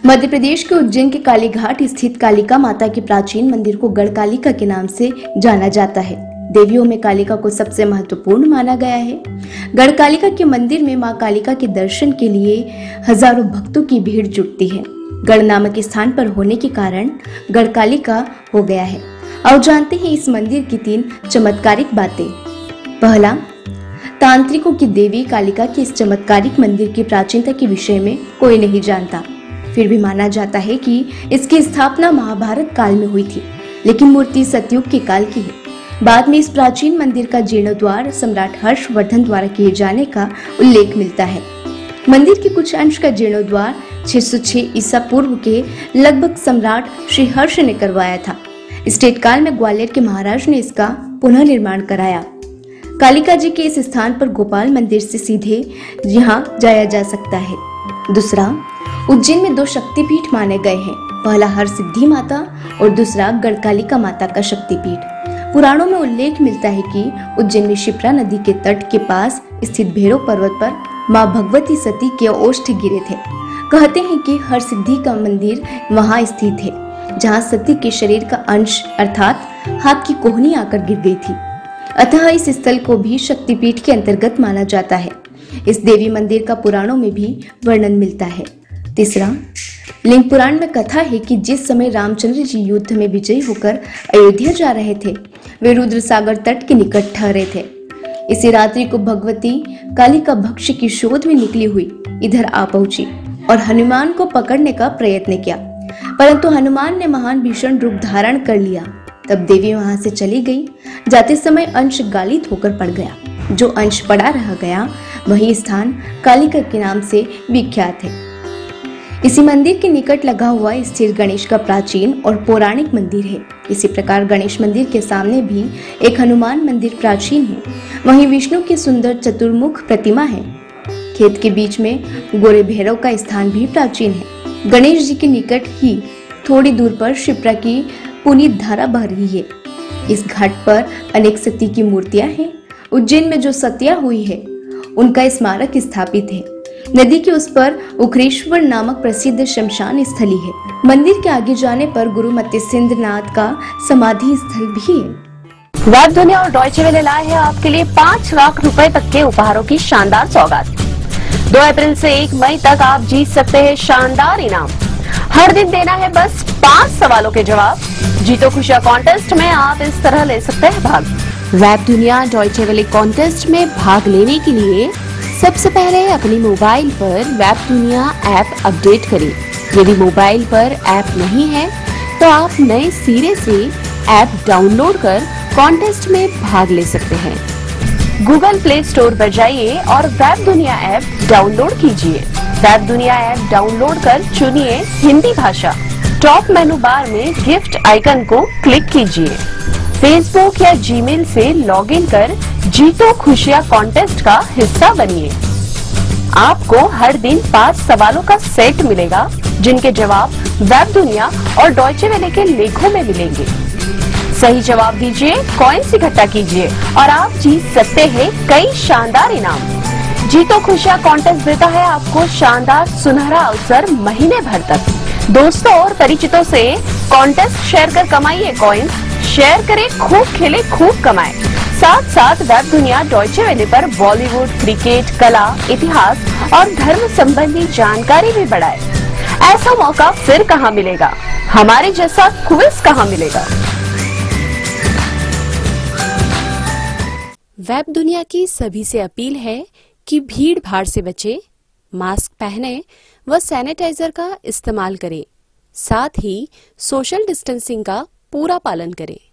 मध्य प्रदेश के उज्जैन के कालीघाट स्थित कालिका माता के प्राचीन मंदिर को गढ़कालिका के नाम से जाना जाता है। देवियों में कालिका को सबसे महत्वपूर्ण माना गया है। गढ़कालिका के मंदिर में मां कालिका के दर्शन के लिए हजारों भक्तों की भीड़ जुटती है। गढ़ नामक स्थान पर होने के कारण गढ़कालिका हो गया है। और जानते हैं इस मंदिर की 3 चमत्कारिक बातें। पहला, तांत्रिकों की देवी कालिका के इस चमत्कारिक मंदिर की प्राचीनता के विषय में कोई नहीं जानता। फिर भी माना जाता है कि इसकी स्थापना महाभारत काल में हुई थी, लेकिन मूर्ति सतयुग के काल की है। बाद में इस प्राचीन मंदिर का जीर्णोद्धार सम्राट हर्षवर्धन द्वारा किए जाने का उल्लेख मिलता है। मंदिर के कुछ अंश का जीर्णोद्धार 606 ईसा पूर्व के लगभग सम्राट श्री हर्ष ने करवाया था। स्टेट काल में ग्वालियर के महाराज ने इसका पुनः निर्माण कराया। कालिका जी के इस स्थान पर गोपाल मंदिर से सीधे यहाँ जाया जा सकता है। दूसरा, उज्जैन में 2 शक्तिपीठ माने गए हैं। पहला हरसिद्धि माता और दूसरा गढ़कालिका माता का शक्तिपीठ। पुराणों में उल्लेख मिलता है कि उज्जैन में शिप्रा नदी के तट के पास स्थित भैरव पर्वत पर मां भगवती सती के ओष्ठ गिरे थे। कहते हैं कि हरसिद्धि का मंदिर वहां स्थित है, जहां सती के शरीर का अंश अर्थात हाथ की कोहनी आकर गिर गई थी। अतः इस स्थल को भी शक्तिपीठ के अंतर्गत माना जाता है। इस देवी मंदिर का पुराणों में भी वर्णन मिलता है। तीसरा, लिंग पुराण में कथा है कि जिस समय रामचंद्र जी युद्ध में विजयी होकर अयोध्या जा रहे थे, वे रुद्र सागर तट के निकट ठहरे थे। इसी रात्रि को भगवती कालिका भक्ष्य की शोध में निकली हुई इधर आ पहुंची और हनुमान को पकड़ने का प्रयत्न किया, परंतु हनुमान ने महान भीषण रूप धारण कर लिया। तब देवी वहां से चली गई। जाते समय अंश गालित होकर पड़ गया। जो अंश पड़ा रह गया वही स्थान कालिका के नाम से विख्यात है। इसी मंदिर के निकट लगा हुआ स्थिर गणेश का प्राचीन और पौराणिक मंदिर है। इसी प्रकार गणेश मंदिर के सामने भी एक हनुमान मंदिर प्राचीन है। वहीं विष्णु की सुंदर चतुर्मुख प्रतिमा है। खेत के बीच में गोरे भैरव का स्थान भी प्राचीन है। गणेश जी के निकट ही थोड़ी दूर पर शिप्रा की पुनीत धारा बह रही है। इस घाट पर अनेक सती की मूर्तियां हैं। उज्जैन में जो सतिया हुई है उनका स्मारक स्थापित है। नदी के उस पर उखरेश्वर नामक प्रसिद्ध शमशान स्थली है। मंदिर के आगे जाने पर गुरु मत्स्येंद्रनाथ का समाधि स्थल भी है। वेब दुनिया और डॉयचे वेले लाए हैं आपके लिए 5 लाख रुपए तक के उपहारों की शानदार सौगात। 2 अप्रैल से 1 मई तक आप जीत सकते हैं शानदार इनाम। हर दिन देना है बस 5 सवालों के जवाब। जीतो खुशियां कॉन्टेस्ट में आप इस तरह ले सकते हैं भाग। वेब दुनिया डॉयचे वेले कॉन्टेस्ट में भाग लेने के लिए सबसे पहले अपनी मोबाइल पर वेब दुनिया ऐप अपडेट करें। यदि मोबाइल पर ऐप नहीं है तो आप नए सिरे से ऐप डाउनलोड कर कॉन्टेस्ट में भाग ले सकते हैं। गूगल प्ले स्टोर पर जाइए और वेब दुनिया ऐप डाउनलोड कीजिए। वेब दुनिया ऐप डाउनलोड कर चुनिए हिंदी भाषा। टॉप मेनू बार में गिफ्ट आइकन को क्लिक कीजिए। फेसबुक या जीमेल से लॉगिन कर जीतो खुशियां कॉन्टेस्ट का हिस्सा बनिए। आपको हर दिन 5 सवालों का सेट मिलेगा, जिनके जवाब वेब दुनिया और डॉयचे वेले के लेखों में मिलेंगे। सही जवाब दीजिए, कॉइन्स इकट्ठा कीजिए और आप जीत सकते हैं कई शानदार इनाम। जीतो खुशियां कॉन्टेस्ट देता है आपको शानदार सुनहरा अवसर महीने भर तक। दोस्तों और परिचितों से कॉन्टेस्ट शेयर कर कमाइए कॉइन्स। शेयर करें, खूब खेले, खूब कमाएं। साथ साथ वेब दुनिया डॉयचे वेले पर बॉलीवुड, क्रिकेट, कला, इतिहास और धर्म संबंधी जानकारी भी बढ़ाए। ऐसा मौका फिर कहां मिलेगा? हमारे जैसा क्विज कहां मिलेगा? वेब दुनिया की सभी से अपील है कि भीड़ भाड़ से बचें, मास्क पहनें व सैनिटाइजर का इस्तेमाल करें। साथ ही सोशल डिस्टेंसिंग का पूरा पालन करें।